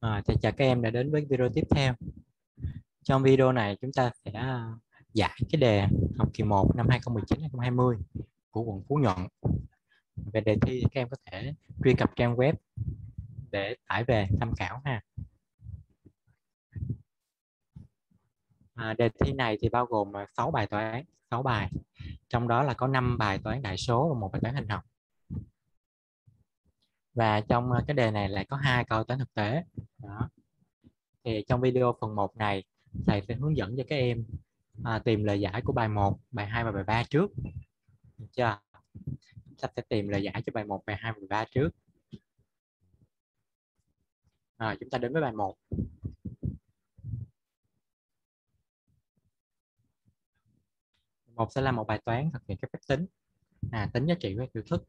Thì chào các em đã đến với video tiếp theo. Trong video này chúng ta sẽ giải cái đề học kỳ 1 năm 2019-2020 của quận Phú Nhuận. Về đề thi thì các em có thể truy cập trang web để tải về tham khảo ha. Đề thi này thì bao gồm 6 bài toán, 6 bài. Trong đó là có 5 bài toán đại số và 1 bài toán hình học. Và trong cái đề này lại có 2 câu toán thực tế. Đó. Thì trong video phần 1 này, thầy sẽ hướng dẫn cho các em tìm lời giải của bài 1, bài 2 và bài 3 trước. Được chưa? Chúng ta sẽ tìm lời giải cho bài 1, bài 2 và bài 3 trước. Chúng ta đến với bài 1. Một sẽ là một bài toán thực hiện các phép tính. Tính giá trị với biểu thức.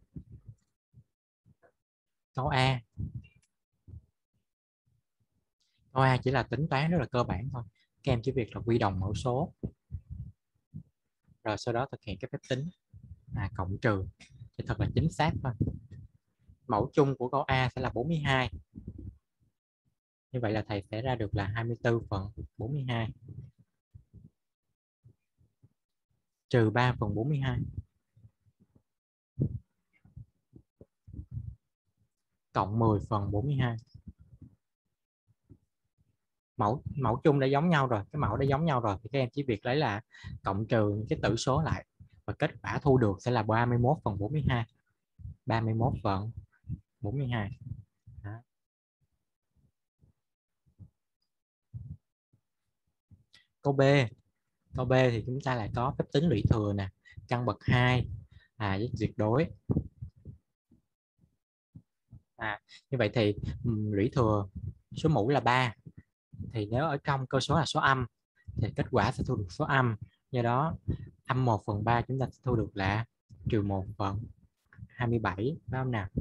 Câu A. Câu A chỉ là tính toán rất là cơ bản thôi. Các em chỉ việc là quy đồng mẫu số. Rồi sau đó thực hiện các phép tính. Cộng trừ. Thì thật là chính xác thôi. Mẫu chung của câu A sẽ là 42. Như vậy là thầy sẽ ra được là 24 phần 42. Trừ 3 phần 42. Cộng 10 phần 42. Mẫu chung đã giống nhau rồi, cái mẫu đã giống nhau rồi thì các em chỉ việc lấy là cộng trừ những cái tử số lại và kết quả thu được sẽ là 31 phần 42. 31 phần 42. Đó. Câu B. Câu B thì chúng ta lại có phép tính lũy thừa nè, căn bậc 2, với tuyệt đối. Như vậy thì lũy thừa số mũ là 3. Thì nếu ở trong cơ số là số âm thì kết quả sẽ thu được số âm. Do đó âm 1 phần 3 chúng ta sẽ thu được là trừ 1 phần 27. Phải không nào?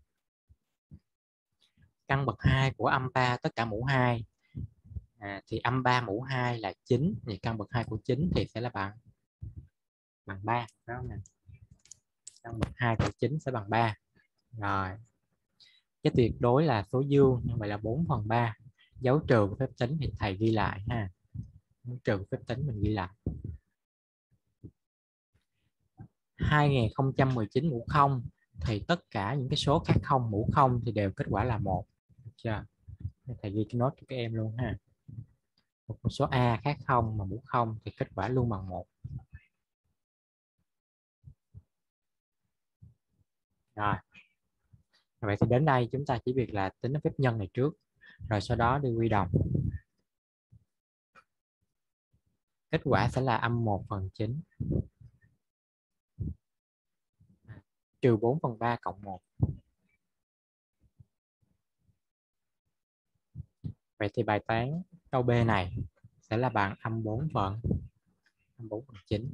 Căn bậc 2 của âm 3 tất cả mũ 2. Thì âm 3 mũ 2 là 9. Thì căn bậc 2 của 9 thì sẽ là bằng 3. Phải không nào? Căn bậc 2 của 9 sẽ bằng 3. Rồi. Cái tuyệt đối là số dương, như vậy là 4 phần 3. Dấu trừ phép tính thì thầy ghi lại ha. Dấu trừ phép tính mình ghi lại. 2019 mũ 0 thì tất cả những cái số khác 0 mũ 0 thì đều kết quả là 1. Được chưa? Thầy ghi cái nốt cho các em luôn ha. Một số A khác 0 mà mũ 0 thì kết quả luôn bằng 1. Rồi. Vậy thì đến đây chúng ta chỉ việc là tính phép nhân này trước, rồi sau đó đi quy đồng. Kết quả sẽ là âm 1 phần 9 trừ 4 phần 3 cộng 1. Vậy thì bài toán câu B này sẽ là bằng âm 4 phần 9.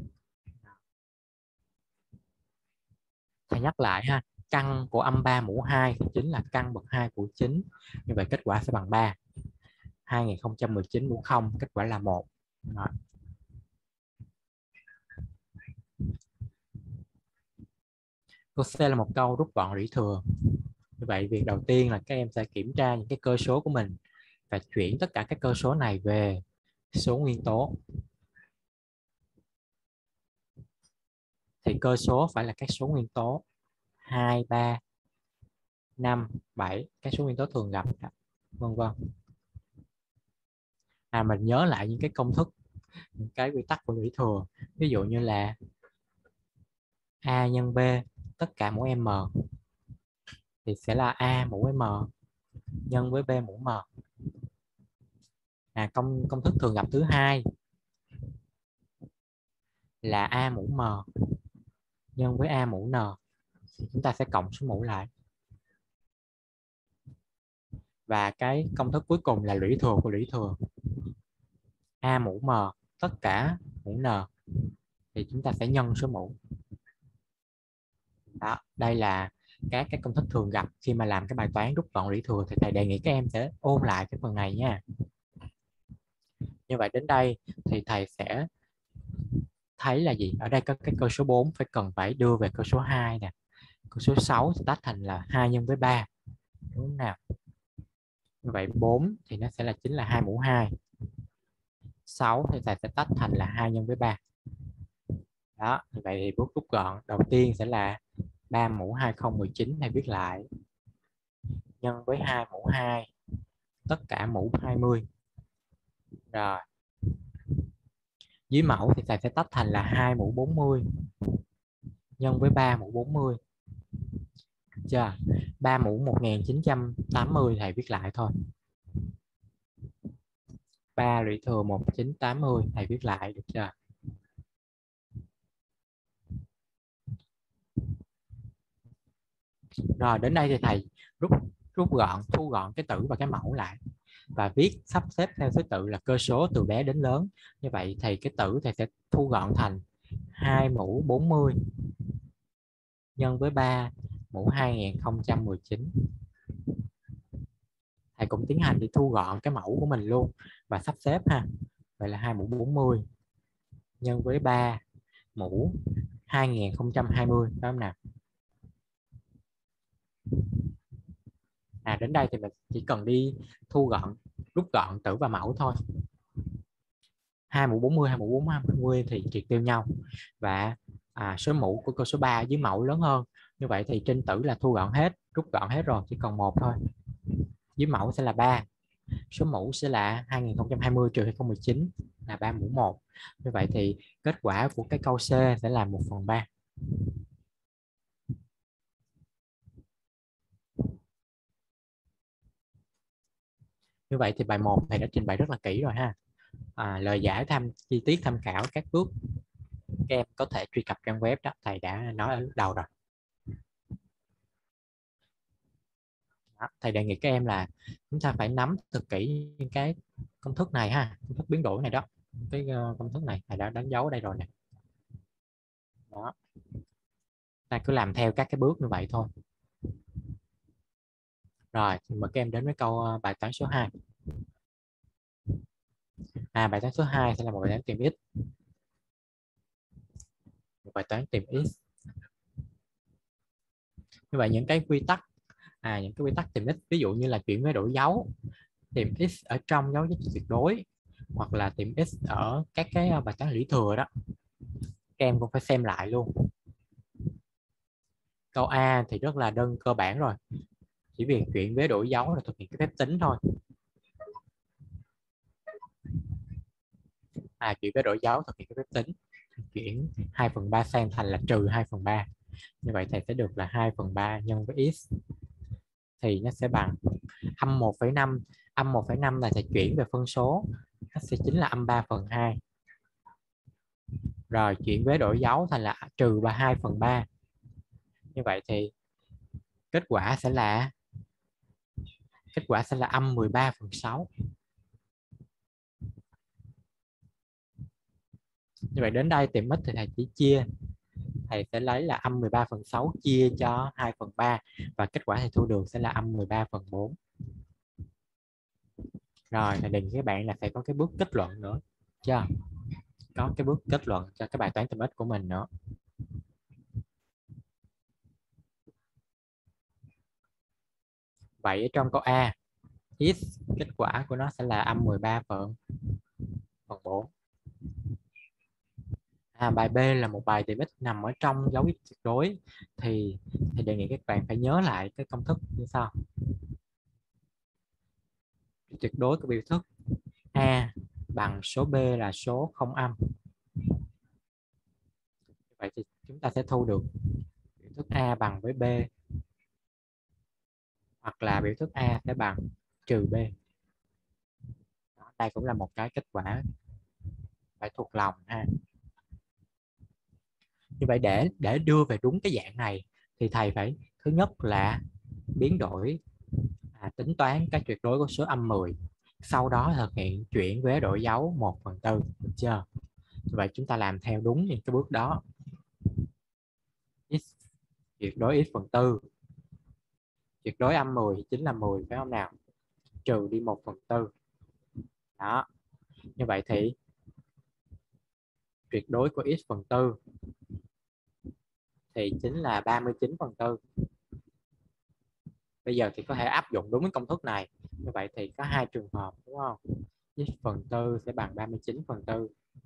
Thầy nhắc lại ha, căn của âm 3 mũ 2 thì chính là căn bậc 2 của 9. Như vậy kết quả sẽ bằng 3. 2019 mũ 0 kết quả là 1. Rồi. Câu C là một câu rút gọn lũy thừa. Như vậy việc đầu tiên là các em sẽ kiểm tra những cái cơ số của mình và chuyển tất cả các cơ số này về số nguyên tố. Thì cơ số phải là các số nguyên tố 2, 3, 5, 7, các số nguyên tố thường gặp, vân vân. Mình nhớ lại những cái công thức, những cái quy tắc của lũy thừa. Ví dụ như là A nhân B tất cả mũ M thì sẽ là A mũ M nhân với B mũ M. Công thức thường gặp thứ hai là A mũ M nhân với A mũ N. Chúng ta sẽ cộng số mũ lại. Và cái công thức cuối cùng là lũy thừa của lũy thừa. A mũ M tất cả mũ N thì chúng ta sẽ nhân số mũ. Đó, đây là các cái công thức thường gặp khi mà làm cái bài toán rút gọn lũy thừa, thì thầy đề nghị các em sẽ ôn lại cái phần này nha. Như vậy đến đây thì thầy sẽ thấy là gì? Ở đây có cái cơ số 4 phải đưa về cơ số 2 nè. Cơ số 6 sẽ tách thành là 2 nhân với 3. Đúng không nào? Như vậy 4 thì nó sẽ là chính là 2 mũ 2. 6 thì thầy sẽ tách thành là 2 nhân với 3. Đó, như vậy thì bước rút gọn đầu tiên sẽ là 3 mũ 2019 thầy viết lại nhân với 2 mũ 2 tất cả mũ 20. Rồi, dưới mẫu thì thầy sẽ tách thành là 2 mũ 40 nhân với 3 mũ 40. Chưa? 3 mũ 1980 thầy viết lại thôi. 3 lũy thừa 1980 thầy viết lại được chưa? Rồi đến đây thì thầy rút gọn, thu gọn cái tử và cái mẫu lại và viết sắp xếp theo thứ tự là cơ số từ bé đến lớn. Như vậy thì cái tử thầy sẽ thu gọn thành 2 mũ 40 nhân với 3 mũ 2019. Thầy cũng tiến hành đi thu gọn cái mẫu của mình luôn và sắp xếp ha. Vậy là 2 mũ 40 nhân với 3 mũ 2020, phải không nào? Đến đây thì mình chỉ cần đi thu gọn, rút gọn tử và mẫu thôi. 2 mũ 40, 2 mũ 40 thì triệt tiêu nhau và số mũ của câu số 3 dưới mẫu lớn hơn. Như vậy thì trên tử là thu gọn hết, rút gọn hết rồi, chỉ còn một thôi. Dưới mẫu sẽ là 3. Số mũ sẽ là 2020 trừ 2019 là 3 mũ 1. Như vậy thì kết quả của cái câu C sẽ là 1/3. Như vậy thì bài 1 thầy đã trình bày rất là kỹ rồi ha. Lời giải chi tiết tham khảo các bước các em có thể truy cập trang web đó, thầy đã nói ở lúc đầu rồi. Đó, thầy đề nghị các em là chúng ta phải nắm thật kỹ những cái công thức này ha, công thức biến đổi này đó. Cái công thức này thầy đã đánh dấu ở đây rồi nè. Đó, ta cứ làm theo các cái bước như vậy thôi. Rồi mời các em đến với câu bài toán số 2. Bài toán số 2 sẽ là một bài toán tìm x. Một bài toán tìm x. Như vậy những cái quy tắc tìm x, ví dụ như là chuyển với đổi dấu, tìm x ở trong dấu giá trị tuyệt đối, hoặc là tìm x ở các cái bài toán lũy thừa đó, các em cũng phải xem lại luôn. Câu A thì rất là đơn cơ bản rồi, chỉ việc chuyển với đổi dấu là thực hiện cái phép tính thôi. Chuyển với đổi dấu thực hiện cái phép tính, chuyển 2/3 sang thành là trừ 2/3. Như vậy thầy sẽ được là 2/3 nhân với x thì nó sẽ bằng âm 1,5. Âm 1,5 là sẽ chuyển về phân số, nó sẽ chính là âm 3/2. Rồi chuyển với đổi dấu thành là trừ 2/3. Như vậy thì kết quả sẽ là âm 13/6. Như vậy đến đây tìm x thì thầy chỉ chia, thầy sẽ lấy là âm 13/6 chia cho 2/3 và kết quả thầy thu được sẽ là âm 13/4. Rồi thầy đề nghị các bạn là phải có cái bước kết luận nữa, chưa? Có cái bước kết luận cho cái bài toán tìm x của mình nữa. Vậy ở trong câu A, x kết quả của nó sẽ là âm 13/4. Bài B là một bài tìm x nằm ở trong dấu tuyệt đối, thì đề nghị các bạn phải nhớ lại cái công thức như sau. Tuyệt đối của biểu thức A bằng số B là số không âm. Vậy thì chúng ta sẽ thu được biểu thức A bằng với B, hoặc là biểu thức A sẽ bằng trừ B. Đây cũng là một cái kết quả phải thuộc lòng ha. Như vậy để đưa về đúng cái dạng này thì thầy phải thứ nhất là biến đổi tính toán cái tuyệt đối của số âm 10, sau đó thực hiện chuyển vế đổi dấu 1/4, được chưa? Vậy chúng ta làm theo đúng những cái bước đó. X tuyệt đối x/4, tuyệt đối âm 10 chính là 10, phải không nào? Trừ đi 1/4. Đó, như vậy thì tuyệt đối của x/4 thì chính là 39/4. bây giờ thì có thể áp dụng đúng cái công thức này. Như vậy thì có hai trường hợp đúng không? X phần tư sẽ bằng 39 phần tư.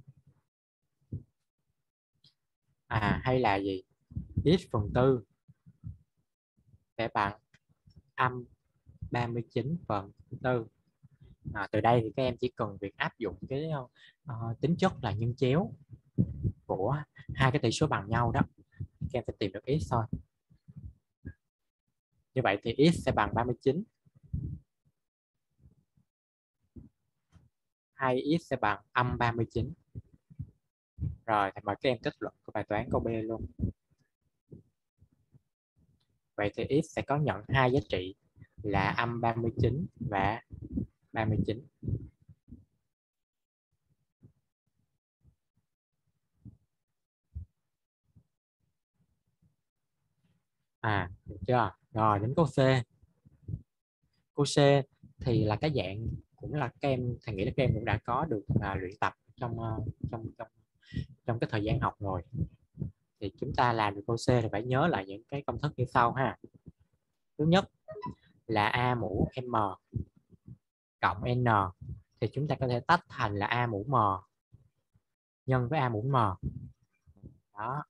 Hay là gì? X phần tư sẽ bằng âm 39 phần tư. Từ đây thì các em chỉ cần việc áp dụng cái tính chất là nhân chéo của hai cái tỷ số bằng nhau đó, các em sẽ tìm được x thôi. Như vậy thì x sẽ bằng 39, hay x sẽ bằng âm 39. Rồi thì mời các em kết luận của bài toán câu B luôn. Vậy thì x sẽ có nhận hai giá trị là âm 39 và 39. Được chưa? Rồi đến câu C. Câu C thì là cái dạng cũng là các em, thầy nghĩ là các em cũng đã có được luyện tập trong trong cái thời gian học rồi. Thì chúng ta làm được câu C thì phải nhớ lại những cái công thức như sau ha. Thứ nhất là A mũ M cộng N thì chúng ta có thể tách thành là A mũ M nhân với A mũ M. Đó.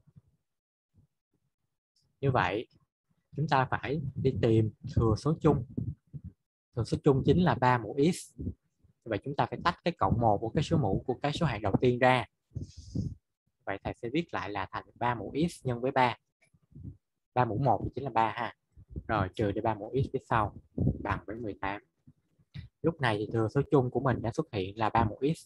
Như vậy chúng ta phải đi tìm thừa số chung. Thừa số chung chính là 3 mũ x. Vậy chúng ta phải tách cái cộng 1 của cái số mũ của cái số hạng đầu tiên ra. Vậy thầy sẽ viết lại là thành 3 mũ x nhân với 3. 3 mũ 1 chính là 3 ha. Rồi trừ đi 3 mũ x phía sau bằng với 18. Lúc này thì thừa số chung của mình đã xuất hiện là 3 mũ x.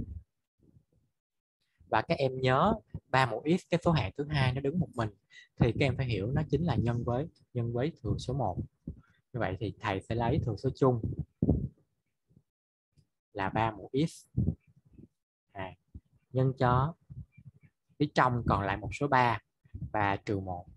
Và các em nhớ 3 mũ x, cái số hạng thứ hai nó đứng một mình, thì các em phải hiểu nó chính là nhân với thừa số 1. Như vậy thì thầy sẽ lấy thừa số chung là 3 mũ x nhân cho phía trong còn lại một số 3 và trừ 1.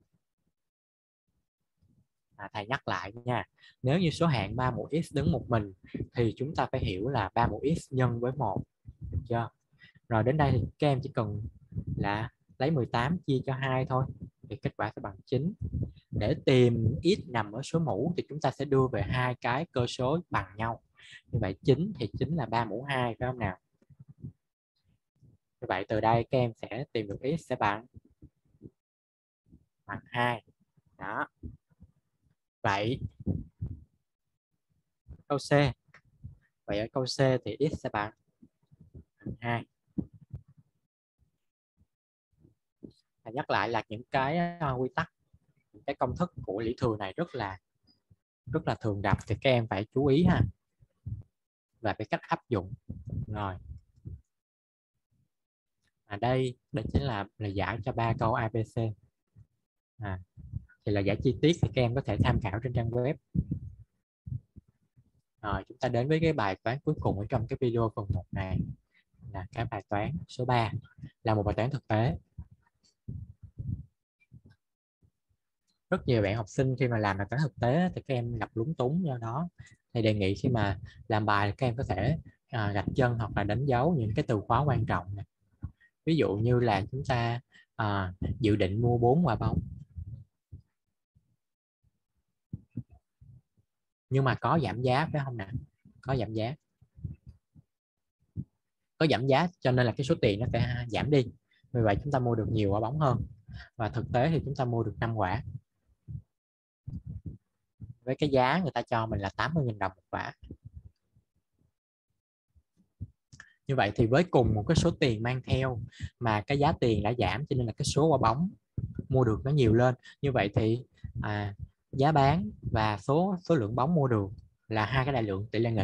Thầy nhắc lại nha, nếu như số hạng 3 mũ x đứng một mình thì chúng ta phải hiểu là 3 mũ x nhân với 1. Được chưa? Rồi đến đây thì các em chỉ cần là lấy 18 chia cho 2 thôi thì kết quả sẽ bằng 9. Để tìm x nằm ở số mũ thì chúng ta sẽ đưa về hai cái cơ số bằng nhau. Như vậy 9 thì chính là 3 mũ 2 phải không nào? Như vậy từ đây các em sẽ tìm được x sẽ bằng 2. Đó. Vậy câu C. Vậy ở câu C thì x sẽ bằng 2. Thầy nhắc lại là những cái quy tắc, những cái công thức của lý thừa này rất là thường gặp thì các em phải chú ý ha, và cái cách áp dụng. Rồi đây chính là giải cho 3 câu ABC. Thì là giải chi tiết thì các em có thể tham khảo trên trang web. Rồi chúng ta đến với cái bài toán cuối cùng ở trong cái video phần 1 này, là cái bài toán số 3, là một bài toán thực tế. Rất nhiều bạn học sinh khi mà làm bài toán thực tế thì các em gặp lúng túng, do đó thì đề nghị khi mà làm bài các em có thể gạch chân hoặc là đánh dấu những cái từ khóa quan trọng này. Ví dụ như là chúng ta dự định mua 4 quả bóng nhưng mà có giảm giá phải không nào? Có giảm giá. Có giảm giá cho nên là cái số tiền nó sẽ giảm đi. Vì vậy chúng ta mua được nhiều quả bóng hơn. Và thực tế thì chúng ta mua được 5 quả. Với cái giá người ta cho mình là 80.000 đồng một quả. Như vậy thì với cùng một cái số tiền mang theo mà cái giá tiền đã giảm, cho nên là cái số quả bóng mua được nó nhiều lên. Như vậy thì giá bán và số lượng bóng mua được là hai cái đại lượng tỷ lệ nghịch.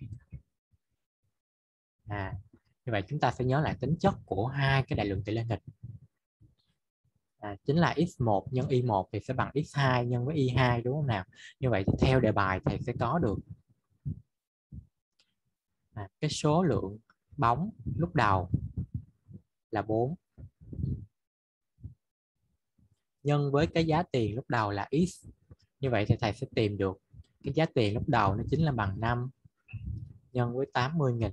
Như vậy chúng ta sẽ nhớ lại tính chất của hai cái đại lượng tỷ lệ nghịch. Chính là x1 nhân y1 thì sẽ bằng x2 nhân với y2 đúng không nào? Như vậy thì theo đề bài thầy sẽ có được cái số lượng bóng lúc đầu là 4 nhân với cái giá tiền lúc đầu là x. Như vậy thì thầy sẽ tìm được cái giá tiền lúc đầu nó chính là bằng 5 nhân với 80.000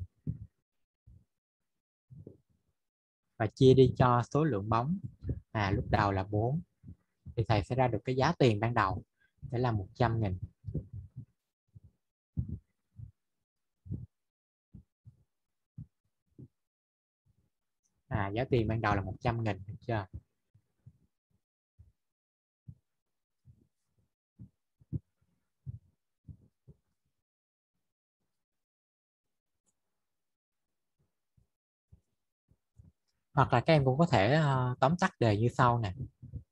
và chia đi cho số lượng bóng lúc đầu là 4 thì thầy sẽ ra được cái giá tiền ban đầu sẽ là 100.000. Giá tiền ban đầu là 100.000, được chưa? Hoặc là các em cũng có thể tóm tắt đề như sau nè.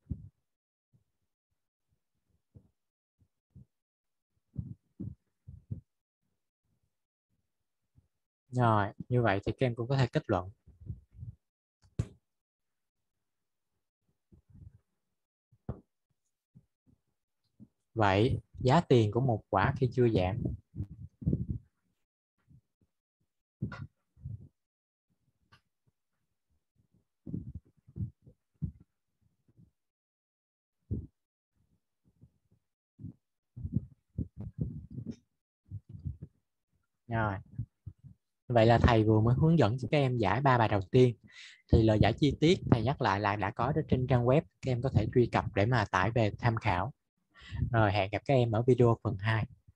Rồi, như vậy thì các em cũng có thể kết luận. Vậy, giá tiền của một quả khi chưa giảm. Rồi, vậy là thầy vừa mới hướng dẫn cho các em giải 3 bài đầu tiên. Thì lời giải chi tiết thầy nhắc lại là đã có trên trang web, các em có thể truy cập để mà tải về tham khảo. Rồi, hẹn gặp các em ở video phần 2.